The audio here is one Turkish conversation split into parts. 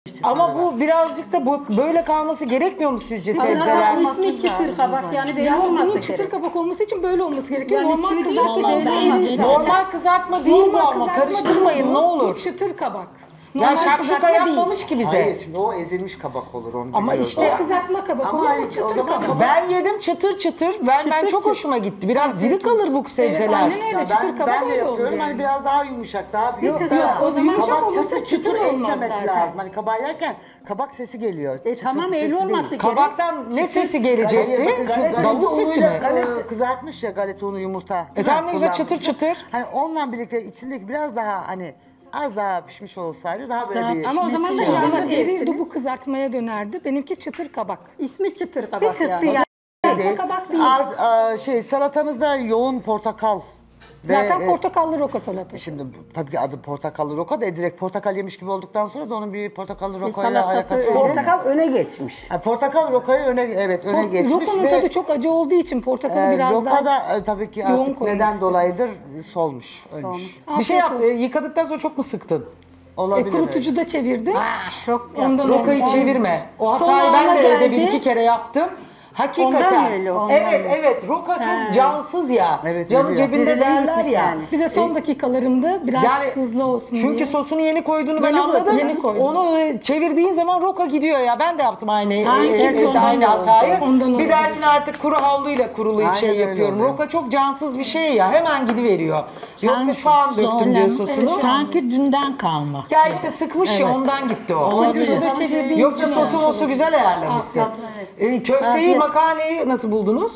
Ama bu birazcık da böyle kalması gerekmiyor mu sizce sebzeler? İsmi çıtır kabak yani böyle Yani olması bunun gerek. çıtır kabak olması için böyle olması gerekiyor. Yani Normal çiğ değil, kızartma normal olsa olmaz. erir Normal zaten. kızartma değil bu Normal ama kızartma karıştırmayın değil ne bu. olur. Bu çıtır kabak. Ya Normal şakşuka kızartma yapmamış ki bize. Hayır şimdi o ezilmiş kabak olur onu Ama biliyoruz. işte- O kızartma kabak Ama olur hayır, mu o çıtır zaman kabak? Ben yedim çıtır çıtır. Ben çok hoşuma gitti. Biraz diri kalır bu sebzeler. aynen öyle. Ya Çıtır kabak ben de öyle olur yapıyorum yani. hani biraz daha yumuşak daha büyük. Yok, yok, o zaman yumuşak kabak olursa çıtır çıtır çıtır olmaz etmemesi zaten. lazım. Hani kabağı yerken kabak sesi geliyor. Tamam Çıtır öyle sesi olması değil. gerek. Kabaktan ne sesi gelecekti? Davul sesi mi? Kızartmış ya galeta unu yumurta. Tamam ne güzel Kullanmış. çıtır çıtır. Hani onunla birlikte içindeki biraz daha hani az daha pişmiş olsaydı daha böyle bir... Ama o zaman da O zaman yağlı erirdi değilsiniz. bu kızartmaya dönerdi. Benimki çıtır kabak. İsmi çıtır Bir kabak tık yani. bir yani. değil. Kabak değil. Salatanızda yoğun portakal. Zaten portakallı roka salatası. Şimdi tabii ki adı portakallı roka da direkt portakal yemiş gibi olduktan sonra da onun bir portakallı rokayla salatası alakası öyle. yok. Portakal öne geçmiş. Portakal rokayı öne geçmiş Rokanın ve tadı çok acı olduğu için portakalı biraz roka daha... da tabii ki yoğun artık koymak neden istedim. dolayıdır solmuş, ölmüş. Bir şey yap. Afiyet olsun. Yıkadıktan sonra çok mu sıktın? Olabilir. Kurutucu da çevirdim. Çok Ondan Rokayı oldu. çevirme. O Son hatayı ben ana de evde bir geldi. iki kere yaptım. Hakikaten. Ondan mı öyle, ondan Evet mı? evet. Roka çok cansız ya. Evet, Canı öyle cebinde Birileri derler gitmiş ya. yani. Bir de son dakikalarında biraz hızlı olsun Çünkü diye. sosunu yeni koyduğunu ben Yeni koydum, anladım. yeni koydum. Onu çevirdiğin zaman roka gidiyor ya. Ben de yaptım aynı Sanki ondan aynı da hatayı. oldu. Ondan Bir oldu. dahakine artık kuru havluyla kurulayıp Aynen şey öyle yapıyorum. oluyor. Roka çok cansız bir şey ya. Hemen gidiveriyor. Yoksa şu an döktüm diye sosunu. Sanki dünden kalma. Ya işte sıkmış ya ondan gitti o. Kurutucu da çevirdiğim Yoksa için sosu olmuş mosu olur. güzel ayarlamışsın. Köfteyi, makarnayı nasıl buldunuz?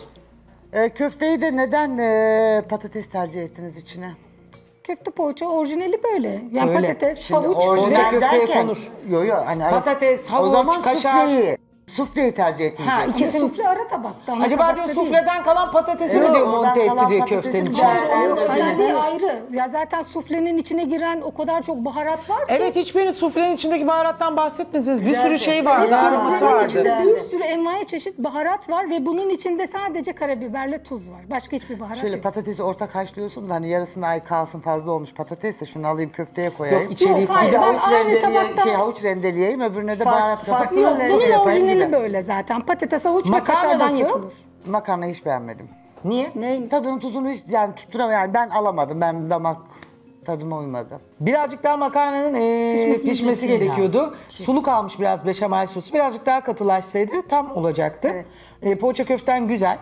Köfteyi de neden patates tercih ettiniz içine? Köfte poğaça orijinali böyle. Yani Öyle. patates, Şimdi havuç. orijinal köfteye derken, konur. Yo hani Patates, havuç, o zaman kaşar. sufleyi tercih Ha etmeyeceksiniz. ikisini. Sufle ara tabakta. ana Acaba tabakta diyor değil. sufleden kalan patatesi mi Evet, diyor oradan monte etti kalan diyor patatesin köftenin bir içine. tane- Yok, Evet. öyle değil, ayrı. Ya zaten suflenin içine giren o kadar çok baharat var ki. Evet hiçbiriniz suflenin içindeki baharattan bahsetmediniz. Bir sürü şey Evet, vardı, aroması suflenin vardı. içinde bir sürü envai çeşit baharat var ve bunun içinde sadece karabiberle tuz var. Başka hiçbir baharat Şöyle yok. patatesi ortak haşlıyorsun da hani yarısını ay kalsın fazla olmuş patates de şunu alayım köfteye koyayım. Yok içeriği Yok, falan. hayır. Bir de Ben havuç, aynı tabakta- havuç rendeleyeyim öbürüne de baharat katıp farklı Yok, lezzet bunun yapayım orijinali gibi. böyle zaten. Patates, havuç ve Makarna kaşardan nasıl? yapılır. Makarnayı hiç beğenmedim. Niye? Ne? Tadını tuzunu hiç yani tutturamam yani ben alamadım. Ben damak tadıma uymadı. Birazcık daha makarnanın pişmesi gerekiyordu. Sulu kalmış biraz beşamel sosu. Birazcık daha katılaşsaydı tam olacaktı. Poğaça köften güzel.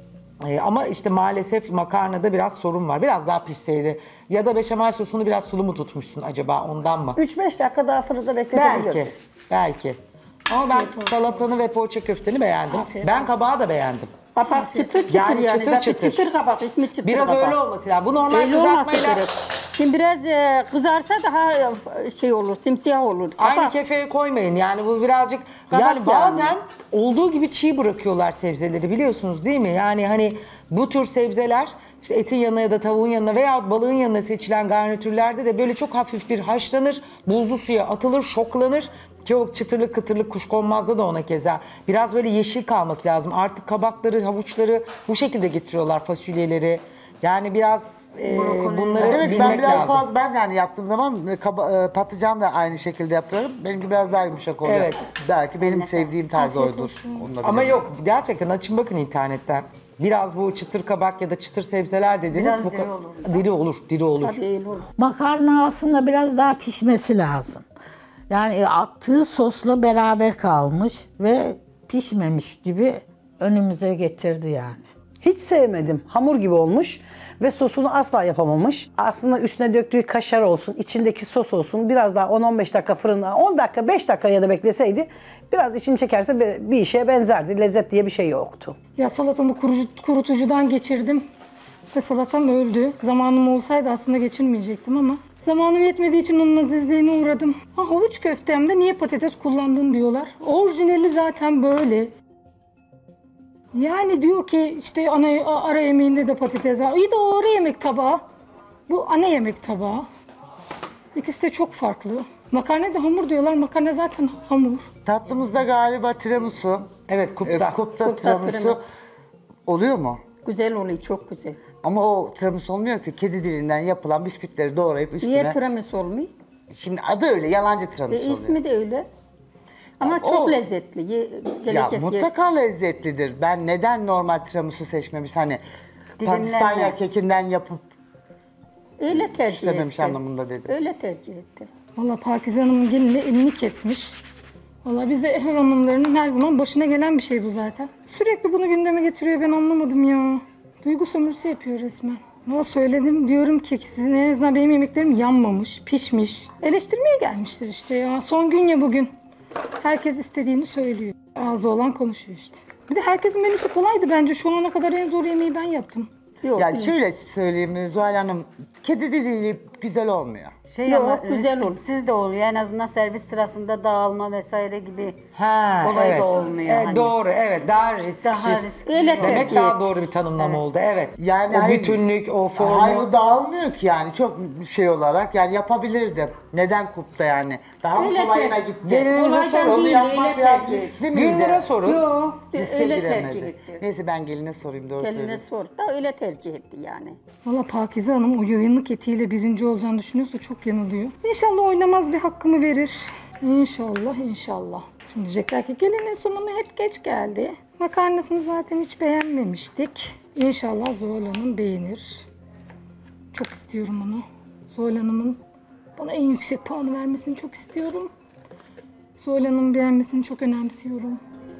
Ama işte maalesef makarnada biraz sorun var. Biraz daha pişseydi. Ya da beşamel sosunu biraz sulu mu tutmuşsun acaba ondan mı? 3-5 dakika daha fırında bekletebilirdim. Belki. Belki. Ama ben salatanı ve poğaça köfteni beğendim. Ben kabağı da beğendim. Kabak çıtır çıtır Yani yani. çıtır Zaten çıtır. çıtır kabak ismi çıtır Biraz kabak. öyle olması lazım. Bu normal Öyle olması kızartmayla gerek. Şimdi biraz kızarsa daha şey olur, simsiyah olur. aynı Kabak. kefeye koymayın. Yani bu birazcık Kabak yani bazen yani. olduğu gibi çiğ bırakıyorlar sebzeleri biliyorsunuz değil mi? Yani hani bu tür sebzeler işte etin yanına ya da tavuğun yanına veya balığın yanına seçilen garnitürlerde de böyle çok hafif bir haşlanır, buzlu suya atılır, şoklanır. Ki o çıtırlık kıtırlık kuşkonmazda da ona keza. Biraz böyle yeşil kalması lazım. Artık kabakları, havuçları bu şekilde getiriyorlar fasulyeleri. Yani biraz bunları Evet bilmek ben biraz lazım. fazla ben yani yaptığım zaman patlıcan da aynı şekilde yapıyorum. Benimki biraz daha yumuşak oluyor. Evet. Belki benim sevdiğim tarz oydur. Onu da Ama bilemem. yok gerçekten açın bakın internetten. Biraz bu çıtır kabak ya da çıtır sebzeler dediniz. Biraz bu diri olur. Diri olur, diri olur. Tabii öyle olur. Makarna aslında biraz daha pişmesi lazım. Yani attığı sosla beraber kalmış ve pişmemiş gibi önümüze getirdi yani. Hiç sevmedim. Hamur gibi olmuş ve sosunu asla yapamamış. Aslında üstüne döktüğü kaşar olsun, içindeki sos olsun biraz daha 10-15 dakika fırına, 10 dakika 5 dakika ya da bekleseydi biraz içini çekerse bir işe benzerdi. Lezzet diye bir şey yoktu. Ya salatamı kurutucudan geçirdim ve salatam öldü. Zamanım olsaydı aslında geçirmeyecektim ama zamanım yetmediği için onun azizliğine uğradım. Havuç köftemde niye patates kullandın diyorlar. Orijinali zaten böyle. Yani diyor ki işte ara yemeğinde de patates var. İyi de o ara yemek tabağı. Bu ana yemek tabağı. İkisi de çok farklı. Makarna da hamur diyorlar. Makarna zaten hamur. Tatlımızda galiba tiramisu. Evet kupta. Kupta tiramisu oluyor mu? Güzel oluyor, çok güzel. Ama o tiramisu olmuyor ki. Kedi dilinden yapılan bisküvitleri doğrayıp üstüne. Niye tiramisu olmuyor? Şimdi adı öyle yalancı tiramisu oluyor. İsmi de öyle. Ama Ya çok o- lezzetli. Ya Gelecek mutlaka lezzetlidir. Ben neden normal tiramisu seçmemiş hani Dilimlenme. İspanya kekinden yapıp Öyle tercih istememiş etti. anlamında dedim. Öyle tercih etti. Valla Pakize Hanım'ın gelini elini kesmiş. Valla bize ev hanımlarının her zaman başına gelen bir şey bu zaten. Sürekli bunu gündeme getiriyor, ben anlamadım ya. Duygu sömürüsü yapıyor resmen. Valla söyledim, diyorum ki sizin en azından benim yemeklerim yanmamış, pişmiş. Eleştirmeye gelmiştir işte ya. Son gün ya bugün. Herkes istediğini söylüyor. Ağzı olan konuşuyor işte. Bir de herkesin menüsü kolaydı bence. Şu ana kadar en zor yemeği ben yaptım. Yok. Yani şöyle söyleyeyim Zuhal Hanım, kedi diliyle güzel olmuyor. Yok, ama güzel olur. siz de oluyor. En azından servis sırasında dağılma vesaire gibi. Ha, Olay da evet. olmuyor Evet, hani. doğru, evet. Daha risksiz. Daha risksiz. Öyle Demek tercih daha etti. doğru bir tanımlama oldu, evet. Yani o hayır- bütünlük, o formu. Hayır bu dağılmıyor ki yani çok şey olarak yani yapabilirdim. Neden kupta yani? Daha Öyle kolayına tercih- gitti. Gelinimize Olaydan sorun. Onu değil, yapmak öyle biraz tercih riskli miydi? Gündüre sorun. Yok, Riske öyle giremedi. tercih etti. Neyse ben geline sorayım doğru Geline söylüyorsun. sor da öyle tercih etti yani. Valla Pakize Hanım o yayınlık etiyle birinci olacağını düşünüyorsa çok yanılıyor. İnşallah oynamaz ve hakkımı verir. İnşallah, inşallah. Şimdi diyecekler ki gelinin sonuna hep geç geldi. Makarnasını zaten hiç beğenmemiştik. İnşallah Zuhal Hanım beğenir. Çok istiyorum onu. Zuhal Hanım'ın bana en yüksek puanı vermesini çok istiyorum. Zuhal Hanım'ın beğenmesini çok önemsiyorum.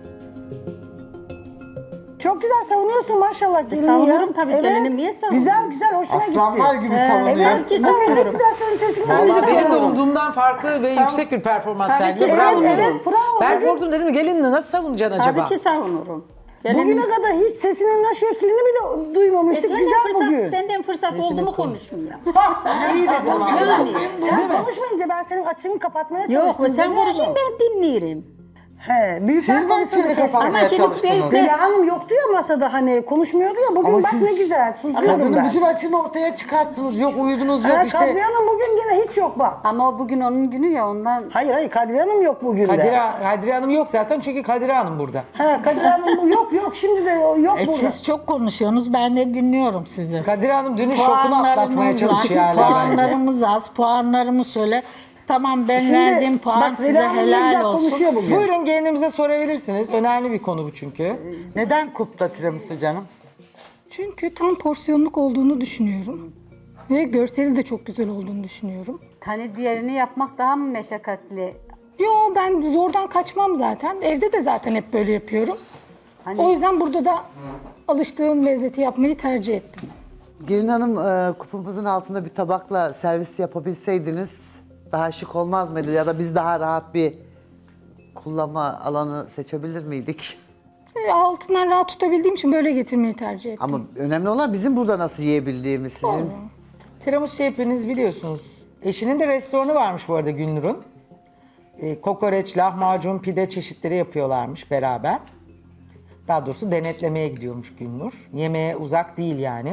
Çok güzel savunuyorsun maşallah gelini savunurum ya. tabii, gelinim niye savunmayayım? Güzel güzel hoşuma Aslanlar gitti. gibi savunuyor. Tabii ki Bugün ne savunurum. güzel senin sesini Tabii duyuyorum. Valla benim de savunurum. umduğumdan farklı ve yüksek bir performans Tabii sergiliyor. ki Bravo. savunurum. Evet, bravo. Ben Bugün- korktum, dedim gelinle nasıl savunacaksın acaba? Tabii ki savunurum. Bugüne kadar hiç sesinin ne şeklini bile duymamıştık. Güzel bugün. Senden fırsat oldu mu konuşmuyor. İyi dedim valla. Yani. Sen konuşmayınca ben senin açığını kapatmaya Yok çalıştım. sen Zeliha konuşun Hanım. ben dinlerim. He, büyükler Siz mi konusunda açığını keşke. kapatmaya Ama şimdi çalıştınız? büyük- Zeliha Hanım yoktu ya masada hani konuşmuyordu ya. Bugün Ama bak siz- ne güzel susuyorum Kadının ben. bütün açını ortaya çıkarttınız. Yok uyudunuz yok işte. Kadriye Hanım bugün gene hiç yok bak. Ama o bugün onun günü ya ondan. Hayır Kadriye Hanım yok bugün de. Kadire Hanım yok zaten çünkü Kadire Hanım burada. He, Kadriye Hanım yok şimdi de yok burada. Siz çok konuşuyorsunuz, ben de dinliyorum sizi. Kadire Hanım dünün şokunu atlatmaya çalışıyor hala bence. Puanlarımız az, puanlarımı söyle. Tamam ben Şimdi verdiğim puan bak size Zeliha Hanım ne helal güzel olsun. konuşuyor bugün. Buyurun gelinimize sorabilirsiniz. Önemli bir konu bu çünkü. Neden kupta tiramisu canım? Çünkü tam porsiyonluk olduğunu düşünüyorum. Ve görseli de çok güzel olduğunu düşünüyorum. Hani diğerini yapmak daha mı meşakkatli? Yo ben zordan kaçmam zaten. Evde de zaten hep böyle yapıyorum. Hani- O yüzden burada da alıştığım lezzeti yapmayı tercih ettim. Gelin Hanım kupamızın altında bir tabakla servis yapabilseydiniz daha şık olmaz mıydı? Ya da biz daha rahat bir kullanma alanı seçebilir miydik? Altından rahat tutabildiğim için böyle getirmeyi tercih ettim. Ama önemli olan bizim burada nasıl yiyebildiğimiz sizin. Tiramisu hepiniz biliyorsunuz. Eşinin de restoranı varmış bu arada Gülnur'un. Kokoreç, lahmacun, pide çeşitleri yapıyorlarmış beraber. Daha doğrusu denetlemeye gidiyormuş Gülnur. Yemeğe uzak değil yani.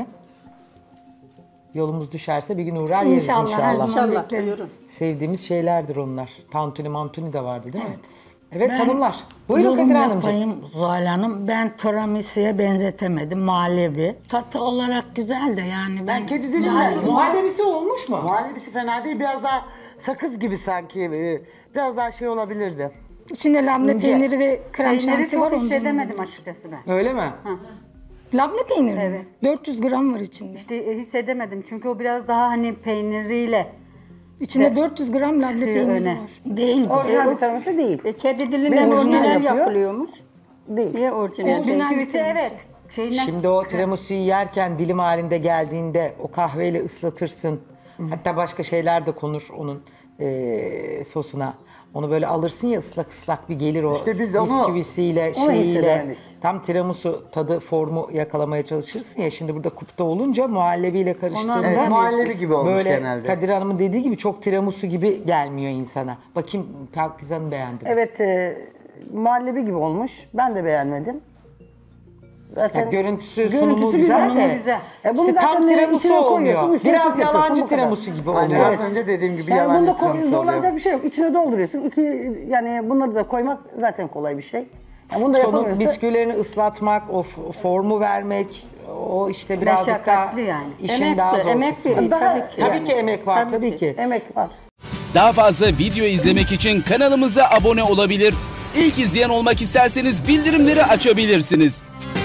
Yolumuz düşerse bir gün uğrar yeriz İnşallah, inşallah. her zaman İnşallah beklerim. buyurun. Sevdiğimiz şeylerdir onlar. Tantuni mantuni de vardı değil mi? Evet hanımlar. Ben Buyurun yorum Kadir Hanımcığım. yapayım Zuhal Hanım. Ben tiramisu'ya benzetemedim. Muhallebi. Tatlı olarak güzel de yani. Ben kedi dilimle Muhallebisi olmuş mu? muhallebisi fena değil. Biraz daha sakız gibi sanki. Biraz daha şey olabilirdi. İçinde labne peyniri ve krem Peyniri şanti var. çok ondan hissedemedim açıkçası ben. Öyle mi? Labne peyniri mi? Evet. 400 gram var içinde. İşte hissedemedim çünkü o biraz daha hani peyniriyle İçinde 400 gram labne Çıkıyor peyniri öne. var. Değil bu. Orijinal bir tiramisu değil. Kedi dilinden Ve orijinal orijinal yapıyor. yapılıyormuş. Değil. Niye orijinal? bisküvisi evet. Şeyinden Şimdi o tiramisu'yu yerken dilim halinde geldiğinde o kahveyle ıslatırsın. Hatta başka şeyler de konur onun sosuna. Onu böyle alırsın ya ıslak ıslak bir gelir o İşte biz onu- bisküvisiyle, onu şeyiyle. hissedemedik. Tam tiramisu tadı formu yakalamaya çalışırsın ya. Şimdi burada kupta olunca muhallebiyle karıştığında Evet, muhallebi gibi olmuş böyle genelde. Kadir Hanım'ın dediği gibi çok tiramisu gibi gelmiyor insana. Bakayım Pakize Hanım beğendi mi? Evet muhallebi gibi olmuş. Ben de beğenmedim. Zaten Ya görüntüsü, sunumu güzel de. güzel. Bunu İşte tam zaten tiramisu içine koyuyorsun, olmuyor. üstüne Biraz sos yapıyorsun, yalancı bu kadar. tiramisu gibi Hani oluyor. az önce dediğim gibi Yani yalan bunda tiramisu zorlanacak oluyor. bir şey yok. İçine dolduruyorsun. Yani bunları da koymak zaten kolay bir şey. Yani bunu da Sonu yapamıyorsa bisküvilerini ıslatmak, o formu vermek, o işte birazcık daha Meşakkatli yani. işin Emek, daha zor emek kısmı. veriyor Daha- tabii ki. Tabii ki emek var, tabii ki. emek var. Daha fazla video izlemek için kanalımıza abone olabilir. İlk izleyen olmak isterseniz bildirimleri açabilirsiniz.